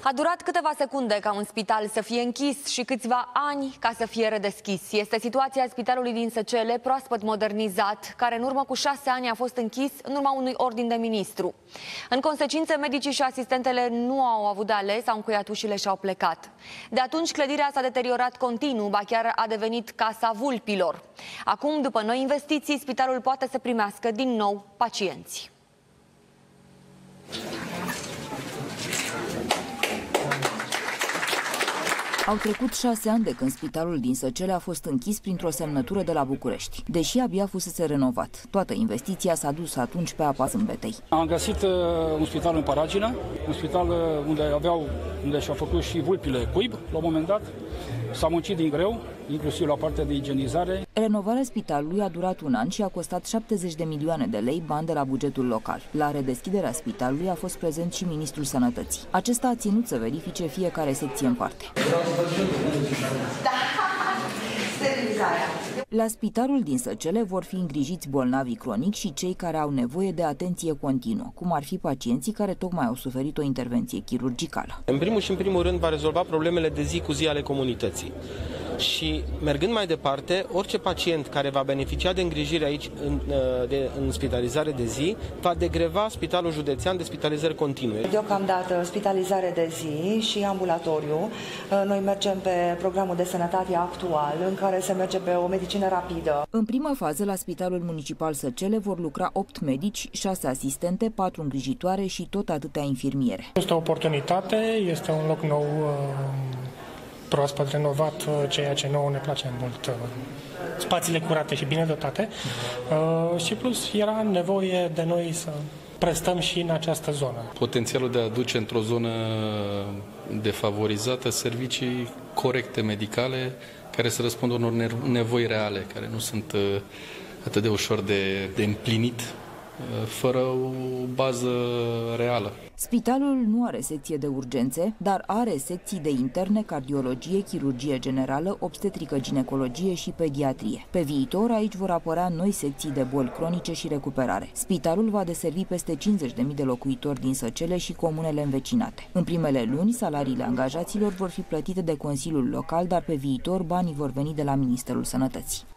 A durat câteva secunde ca un spital să fie închis și câțiva ani ca să fie redeschis. Este situația spitalului din Săcele, proaspăt modernizat, care în urmă cu 6 ani a fost închis în urma unui ordin de ministru. În consecință, medicii și asistentele nu au avut de ales, au încuiat ușile și au plecat. De atunci, clădirea s-a deteriorat continuu, ba chiar a devenit casa vulpilor. Acum, după noi investiții, spitalul poate să primească din nou pacienți. Au trecut 6 ani de când spitalul din Săcele a fost închis printr-o semnătură de la București. Deși abia fusese renovat, toată investiția s-a dus atunci pe apa zâmbetei. Am găsit un spital în Paragină, un spital unde și-au făcut și vulpile cuib, la un moment dat. S-a muncit din greu, inclusiv la partea de igienizare. Renovarea spitalului a durat un an și a costat 70 de milioane de lei, bani de la bugetul local. La redeschiderea spitalului a fost prezent și Ministrul Sănătății. Acesta a ținut să verifice fiecare secție în parte. La spitalul din Săcele vor fi îngrijiți bolnavii cronici și cei care au nevoie de atenție continuă, cum ar fi pacienții care tocmai au suferit o intervenție chirurgicală. În primul rând va rezolva problemele de zi cu zi ale comunității. Și mergând mai departe, orice pacient care va beneficia de îngrijire aici în spitalizare de zi, va degreva Spitalul Județean de spitalizări continue. Deocamdată spitalizare de zi și ambulatoriu. Noi mergem pe programul de sănătate actual, în care se merge pe o medicină rapidă. În prima fază, la Spitalul Municipal Săcele vor lucra 8 medici, 6 asistente, 4 îngrijitoare și tot atâtea infirmiere. Este o oportunitate, este un loc nou, proaspăt renovat, ceea ce nouă ne place mult. Spațiile curate și bine dotate și plus era nevoie de noi să prestăm și în această zonă. Potențialul de a aduce într-o zonă defavorizată servicii corecte medicale care să răspundă unor nevoi reale, care nu sunt atât de ușor de împlinit fără o bază reală. Spitalul nu are secție de urgențe, dar are secții de interne, cardiologie, chirurgie generală, obstetrică, ginecologie și pediatrie. Pe viitor, aici vor apărea noi secții de boli cronice și recuperare. Spitalul va deservi peste 50.000 de locuitori din Săcele și comunele învecinate. În primele luni, salariile angajaților vor fi plătite de Consiliul Local, dar pe viitor banii vor veni de la Ministerul Sănătății.